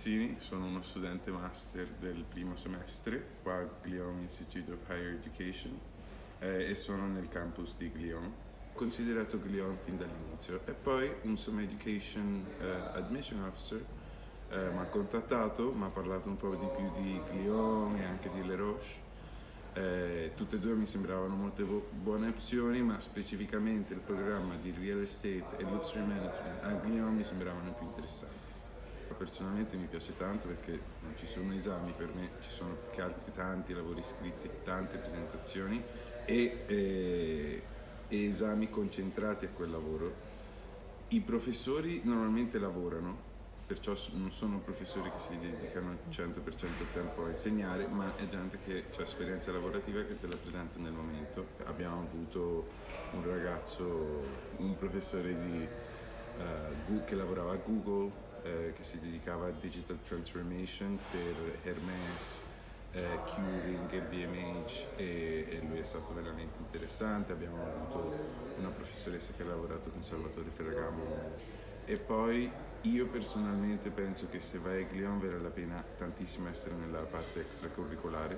Mazzini, sono uno studente master del primo semestre qua al Glion Institute of Higher Education e sono nel campus di Glion. Ho considerato Glion fin dall'inizio e poi un Summer Education Admission Officer mi ha contattato, mi ha parlato un po' di più di Glion e anche di Le Roche. Tutte e due mi sembravano molte buone opzioni, ma specificamente il programma di Real Estate e Luxury Management a Glion mi sembravano più interessanti. Personalmente mi piace tanto perché non ci sono esami per me, ci sono più che altro tanti lavori scritti, tante presentazioni e esami concentrati a quel lavoro. I professori normalmente lavorano, perciò non sono professori che si dedicano il 100% del tempo a insegnare, ma è gente che ha esperienza lavorativa che te la presenta nel momento. Abbiamo avuto un ragazzo, un professore che lavorava a Google, che si dedicava a digital transformation per Hermès, Keurig e VMH e lui è stato veramente interessante. Abbiamo avuto una professoressa che ha lavorato con Salvatore Ferragamo e poi io personalmente penso che se vai a Glion vale la pena tantissimo essere nella parte extracurricolare.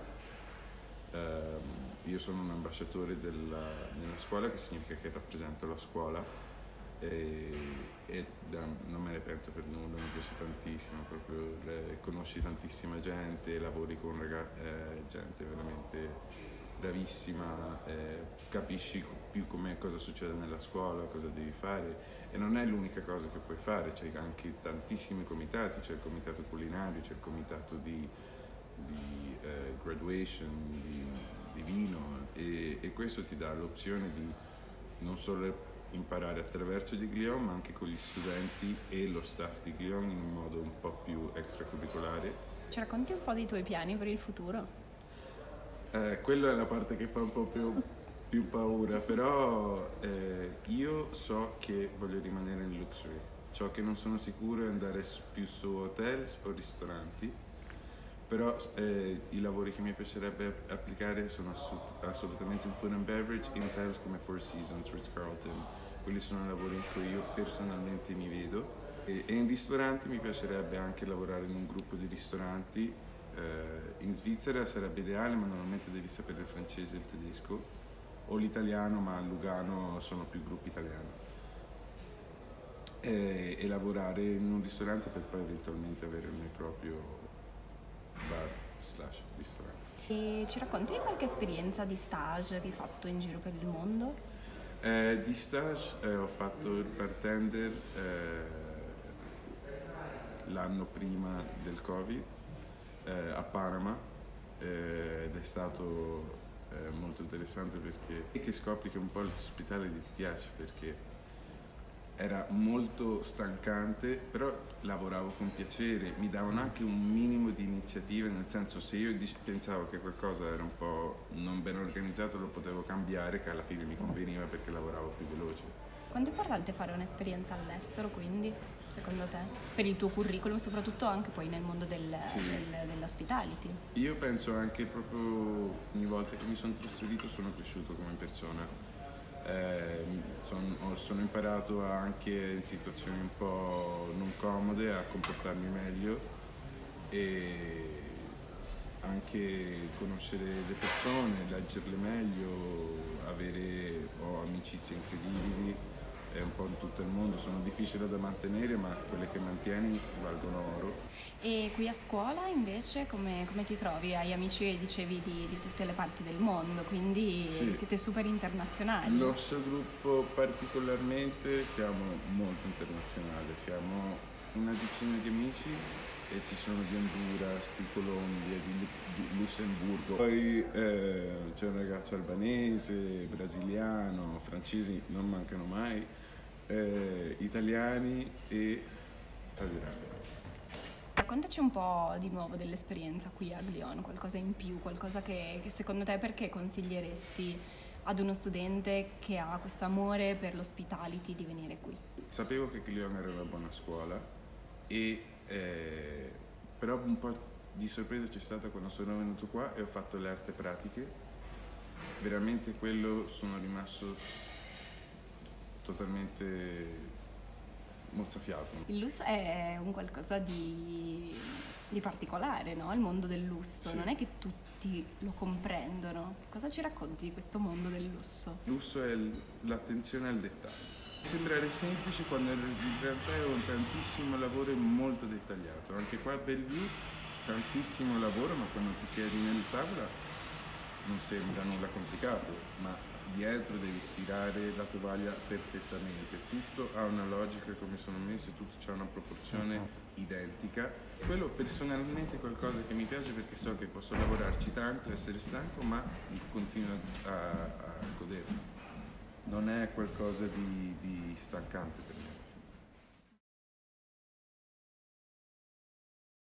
Io sono un ambasciatore nella scuola, che significa che rappresento la scuola non me ne pento per nulla, mi piace tantissimo, proprio conosci tantissima gente, lavori con gente veramente bravissima, capisci più cosa succede nella scuola, cosa devi fare e non è l'unica cosa che puoi fare, c'è anche tantissimi comitati, c'è il comitato culinario, c'è il comitato di graduation, di vino e questo ti dà l'opzione di non solo imparare attraverso di Glion ma anche con gli studenti e lo staff di Glion in un modo un po' più extracurricolare. Ci racconti un po' dei tuoi piani per il futuro? Quella è la parte che fa un po' più paura, però io so che voglio rimanere in luxury. Ciò che non sono sicuro è andare più su hotels o ristoranti, però i lavori che mi piacerebbe applicare sono assolutamente in food and beverage, in hotels come Four Seasons, Ritz-Carlton. Quelli sono lavori in cui io personalmente mi vedo e in ristoranti mi piacerebbe anche lavorare in un gruppo di ristoranti. In Svizzera sarebbe ideale, ma normalmente devi sapere il francese e il tedesco o l'italiano, ma a Lugano sono più gruppi italiani. E lavorare in un ristorante per poi eventualmente avere il mio proprio bar/ristorante. E ci racconti di qualche esperienza di stage che hai fatto in giro per il mondo? Di stage ho fatto il bartender l'anno prima del Covid a Panama ed è stato molto interessante perché scopri che un po' l'hospitality ti piace, perché era molto stancante, però lavoravo con piacere, mi davano anche un minimo di iniziativa, nel senso se io pensavo che qualcosa era un po' non ben organizzato lo potevo cambiare, che alla fine mi conveniva perché lavoravo più veloce. Quanto è importante fare un'esperienza all'estero, quindi, secondo te? Per il tuo curriculum, soprattutto anche poi nel mondo dell'hospitality. Io penso anche proprio ogni volta che mi sono trasferito sono cresciuto come persona. Sono imparato anche in situazioni un po' non comode a comportarmi meglio e anche conoscere le persone, leggerle meglio, ho amicizie incredibili un po' in tutto il mondo, sono difficili da mantenere ma quelle che mantieni valgono oro. E qui a scuola invece come ti trovi? Hai amici, dicevi, di tutte le parti del mondo, quindi sì. Siete super internazionali. Il nostro gruppo particolarmente siamo molto internazionali, siamo una decina di amici e ci sono di Honduras, di Colombia, di Lussemburgo. Poi c'è un ragazzo albanese, brasiliano, francesi non mancano mai, italiani e arabi. Raccontaci un po' di nuovo dell'esperienza qui a Glion, qualcosa in più, qualcosa che secondo te perché consiglieresti ad uno studente che ha questo amore per l'hospitality di venire qui? Sapevo che Glion era una buona scuola però un po' di sorpresa c'è stata quando sono venuto qua e ho fatto le arti pratiche. Veramente quello sono rimasto totalmente mozzafiato. Il lusso è un qualcosa di particolare, no? Il mondo del lusso, Sì. non è che tutti lo comprendono. Cosa ci racconti di questo mondo del lusso? Il lusso è l'attenzione al dettaglio. Sembrare semplice quando in realtà è un tantissimo lavoro e molto dettagliato. Anche qua a Bellevue tantissimo lavoro, ma quando ti siedi nel tavola non sembra nulla complicato, ma dietro devi stirare la tovaglia perfettamente, tutto ha una logica come sono messe, tutto ha una proporzione identica. Quello personalmente è qualcosa che mi piace perché so che posso lavorarci tanto, essere stanco, ma continuo a goderlo. Non è qualcosa di stancante per me.